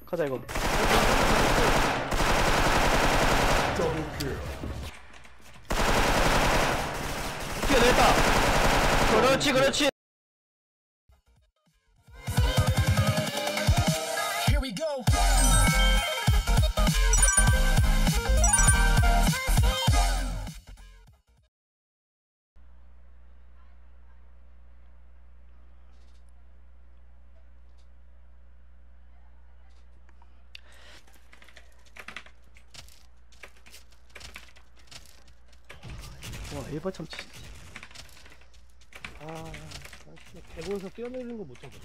가자 이거. 뛰어냈다. 그렇지 그렇지. Here we go. 와 1번 참치. 아, 대본에서 뛰어내리는 거 못 잡았어.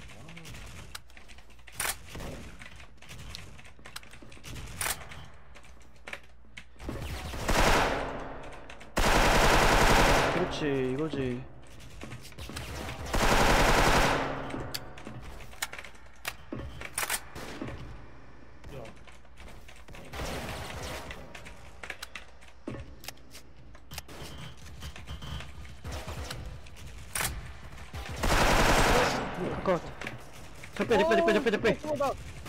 그렇지 이거지. 야, 컷. 적배. 죽어다.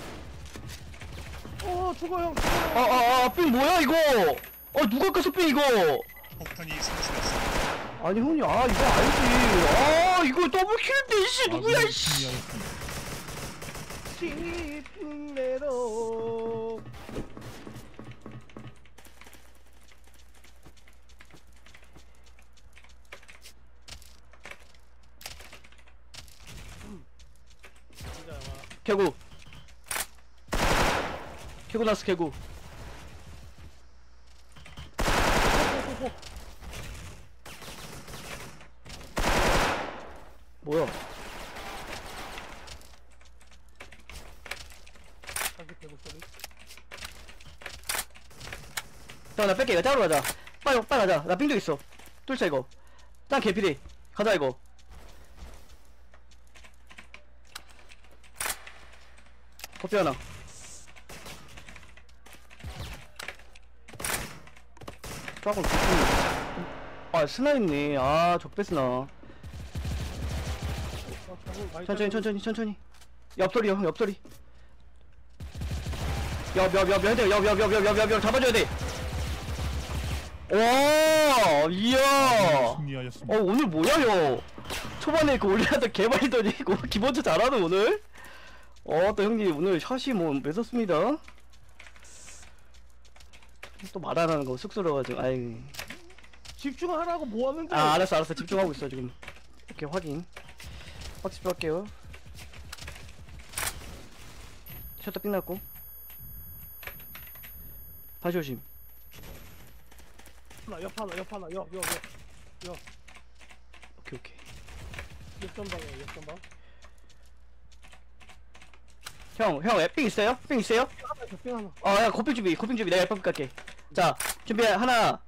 죽어 형. 삥 뭐야 이거? 누가 꼈어 삥 이거? 폭탄이 설치됐습니다. 아니 형님 이거 알지. 이거 더블킬인데 이씨 누구야 이씨. 시풍내로. 개구 나스 개구. 뭐야? 다시 대본 소리. 나 뺄게. 이거 짜러 가자. 빨리 가자. 나 삥도 있어. 뚫자 이거. 짱 개피리. 가자 이거. 커피 하나. 조금 스나 있네. 적배 스나. 천천히. 옆소리 형 옆소리. 옆 잡아줘야 돼. 와 이야. 승리하였습니다. 오늘 뭐야 형. 초반에 그 올리하다 개발이더니 기본적으로 잘하는 오늘. 또 형님 오늘 샷이 뭐 매섭습니다. 또 말 안 하는 거 쑥스러워가지고. 아이. 집중하라고 뭐 하는데? 알았어 집중하고 있어 지금. 오케이 확인. 확실히 할게요. 셔터 삥났고. 다시 조심. 옆 하나. 오케이. 역전방이야, 역전방. 형 삥 있어요? 삥 있어요? 삥 하나. 야 고핑 준비 내가 예뻐 갈게. 자 준비 하나.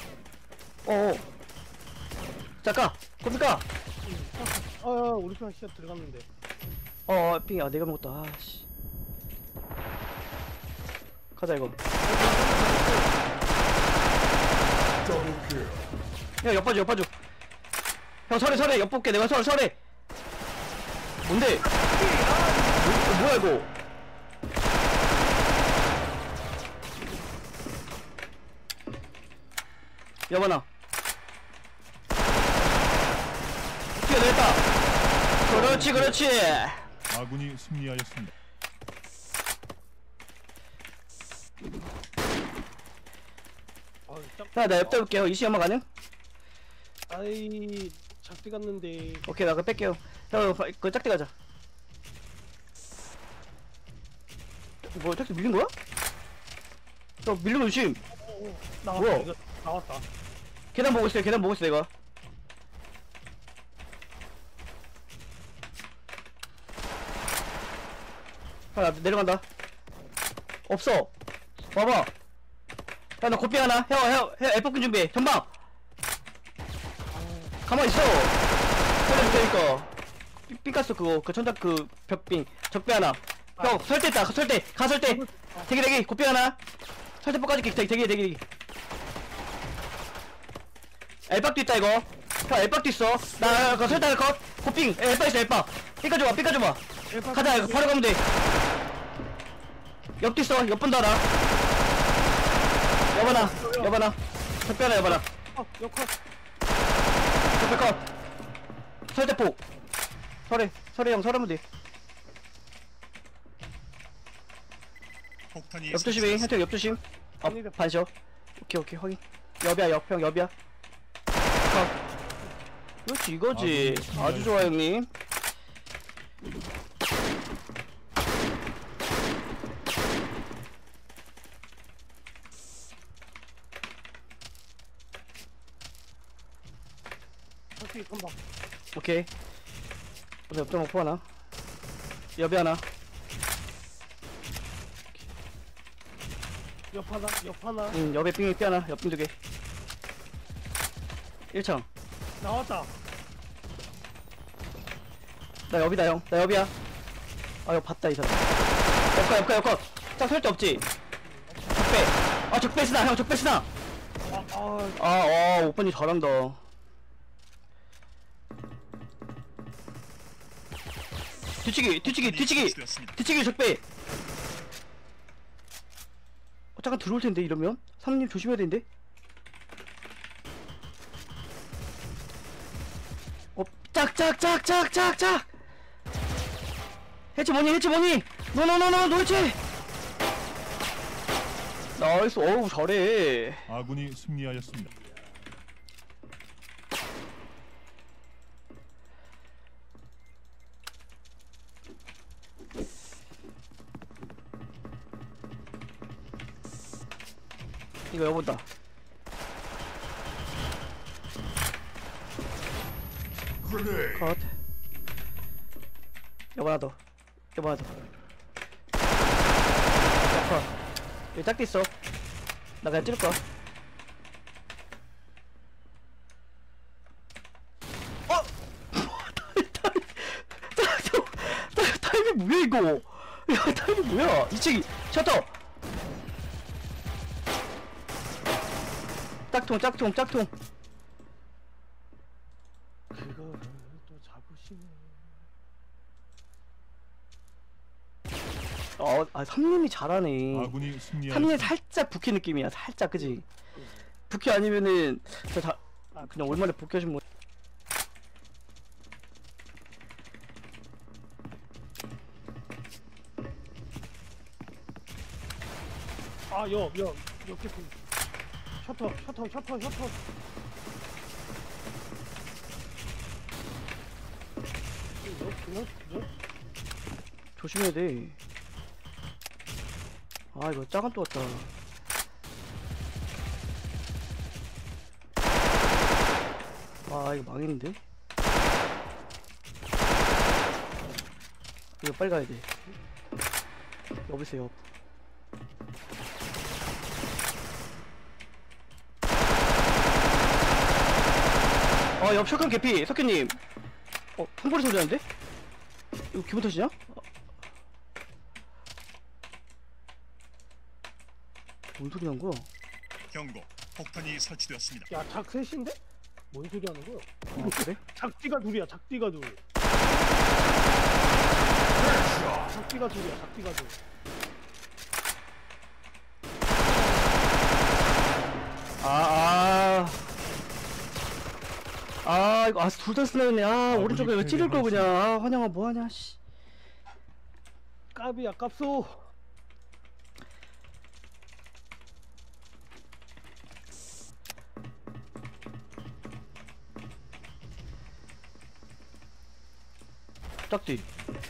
자 고핑 까. 우리 편 시작 들어갔는데. 삥 내가 먹었다. 아씨. 가자 이거. 형 옆 봐줘. 형 설에 옆 볼게. 내가 설에. 뭔데? 뭐야 이거? 여보나. 뛰어냈다. 그렇지. 아군이 승리하였습니다. 나 옆에 볼게요. 이시 연막 가능? 아이, 작디 갔는데. 오케이 나 그거 뺄게요. 형 그 짝대 가자. 뭐 짝대 밀린 거야? 형 밀린 거 조심. 나왔다. 뭐야? 이거 나왔다. 계단 보고 있어요 내가. 나 내려간다. 없어. 봐봐. 나 고삐 하나. 형 F킨 준비해. 전방. 가만히 있어. 그러니까 삥깠어 그거. 그 천장 그 벽빙. 적배 하나. 형 설대 있다. 설대. 대기. 고삐 하나. 설대 뽑아줄게. 대기. 엘박도 있다 이거. 형 엘박도 있어. 나 그 설대 컷. 고핑. 엘박 있어 엘박. 삐까줘봐. 가자 이거 바로 가면 돼. 옆도 있어. 옆분도 하나. 여봐나. 여봐나. 적배 하나 여봐나. 역할. 적배 컷. 설대포. 설해 형 설하면 돼. 폭탄이 옆 조심해. 혜택 옆 조심. 반셔. 오케이 확인. 옆이야 옆형 옆이야. 컷. 그렇지 이거지. 아주 좋아 형님. 어떻게 금방. 오케이. 옆점 오프 하나. 옆이 하나. 옆 하나, 옆 하나. 옆에 삥이 삐 하나. 옆빙 2개. 1층. 나왔다. 나 옆이다 형. 나 옆이야. 아 이거 봤다 이 사람. 옆컷. 짝 설대 없지. 적배. 아 적배 쓰나 형 적배 쓰나. 오빠님 잘한다. 뒤치기 적배. 잠깐 들어올 텐데 이러면 사장님 조심해야 되는데. 짝짝짝짝짝짝. 해치 뭐니 노노노노 해치. 나이스. 어우 잘해. 아군이 승리하였습니다. 이거 여본다. 컷. 여보 하나 더. 컷. 여기 짝도 있어. 나 그냥 찌를 거야. 타이밍 뭐야 이거? 야 타이밍 뭐야? 이치기 셔터. 짝통. 그거를 또 잡으시네. 삼님이 잘하네. 아군이 삼님 승리하였습니다. 살짝 부캐 느낌이야. 살짝 그지? 부캐 아니면은 그냥 얼마나 부캐 하신 거. 옆에 셔터. 옆. 조심해야 돼. 이거 짜간 또 왔다. 이거 망했는데? 이거 빨리 가야 돼. 여보세요. 옆 셔컨 개피. 석현님. 통보리 소리 나는데? 이거 기분 탓이냐? 뭔 소리 난 거야? 경고. 폭탄이 설치되었습니다. 야, 작 셋인데? 뭔 소리 하는 거야? 그래? 작디가 둘이야. 작디가 둘. 이거 둘 다 쓰나였네. 오른쪽에 이거 찌를 거 그냥. 환영아 뭐하냐 씨. 깝이야, 깝소. 짝뒤.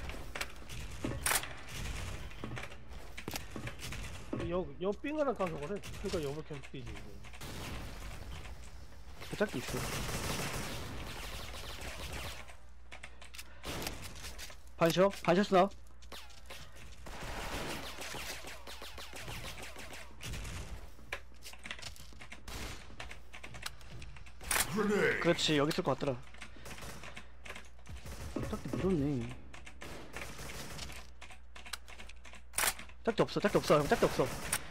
옆 빙하랑 가서 그래. 그러니까 옆을 계속 뛰지. 짝뒤 있어. 반샷 쓰나? 그렇지 여기 있을 것 같더라. 짝대 밀었네. 짝대 없어 형 짝대 없어.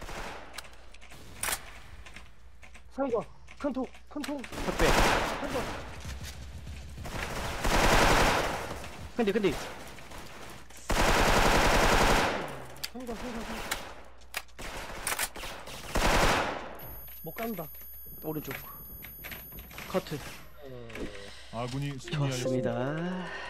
상거 큰통 적배. 상거 근데 상거 못 간다. 오른쪽 커트 아군이 승리하였습니다. 좋습니다.